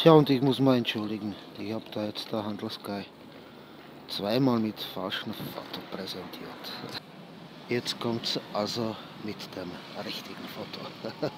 Tja, und ich muss mal entschuldigen, ich habe da jetzt der Handelsguy zweimal mit falschem Foto präsentiert. Jetzt kommt's also mit dem richtigen Foto.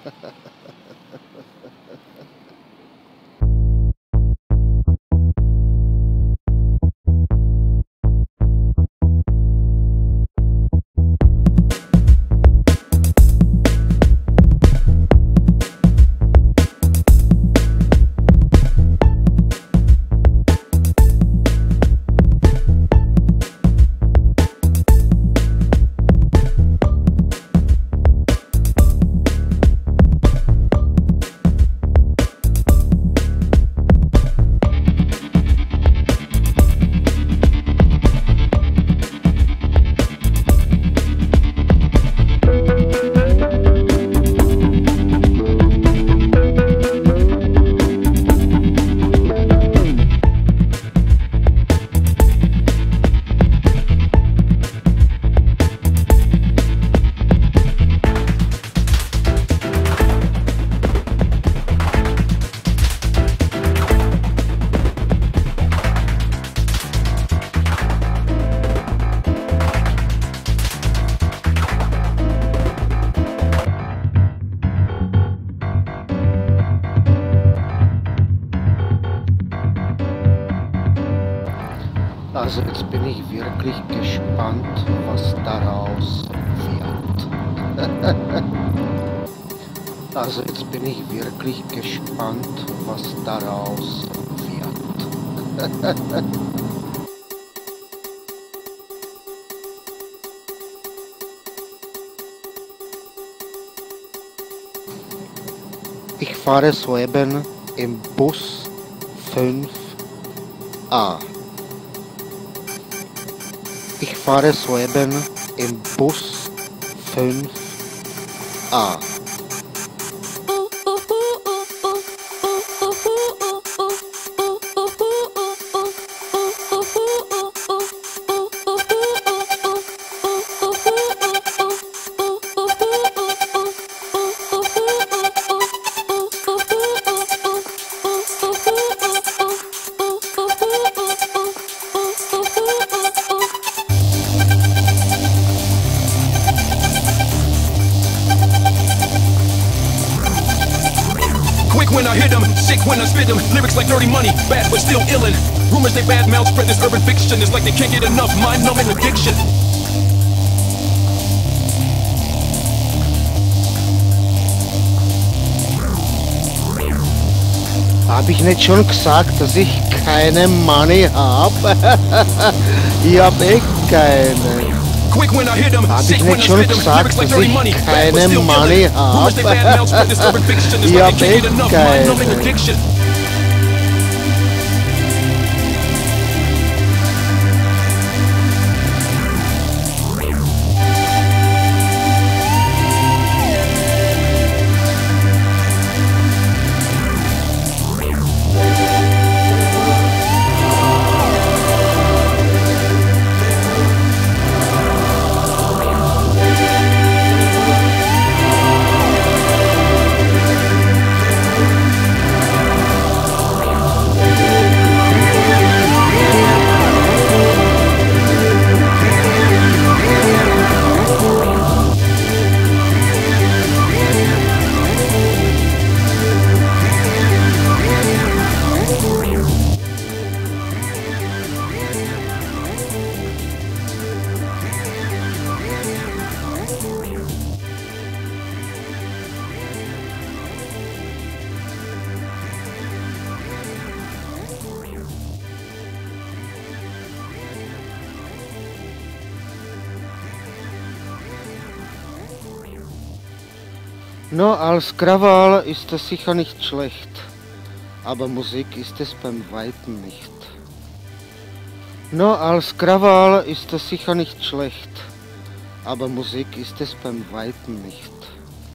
Also jetzt bin ich wirklich gespannt, was daraus wird. Also jetzt bin ich wirklich gespannt, was daraus wird. Ich fahre soeben im Bus 5A. Ich fahre soeben im Bus 5A. When I hit them, sick when I spit them. Lyrics like dirty money, bad but still illin'. Rumors they bad mouth spread this urban fiction. It's like they can't get enough mind-numbing addiction. Hab ich nicht schon gesagt, dass ich keine Money habe? Ich hab echt keine. Quick when I hit them, Hab ich sick when I nicht schon spit them. gesagt, Lyrics like dass dirty ich money, bad but keine still Money illin'. Rumors they bad mouth spread this urban fiction. It's Ich like hab they can't get echt enough keine. mind-numbing addiction. No, als Krawall ist es sicher nicht schlecht, aber Musik ist es beim Weitem nicht. No, als Krawall ist es sicher nicht schlecht, aber Musik ist es beim Weitem nicht.